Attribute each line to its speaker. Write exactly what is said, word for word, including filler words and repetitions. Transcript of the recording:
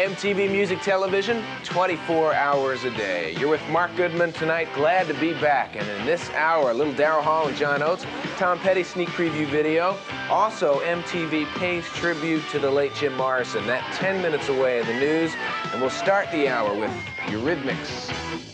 Speaker 1: M T V Music Television, twenty-four hours a day. You're with Mark Goodman tonight. Glad to be back. And in this hour, a little Daryl Hall and John Oates, Tom Petty sneak preview video. Also, M T V pays tribute to the late Jim Morrison. That ten minutes away in the news. And we'll start the hour with Eurythmics.